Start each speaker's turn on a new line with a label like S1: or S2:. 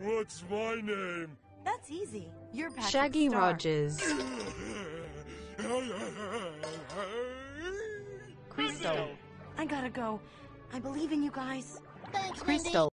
S1: What's my name?
S2: That's easy. You're Patrick
S3: Shaggy
S2: Star.
S3: Rogers.
S2: Crystal. I gotta go. I believe in you guys.
S4: Thanks, Mindy.
S3: Crystal.